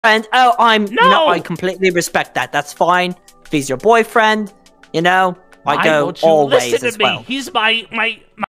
friend. Oh, No! you know, I completely respect that. That's fine. If he's your boyfriend, you know, I Why go don't you all listen ways to as me? well. He's my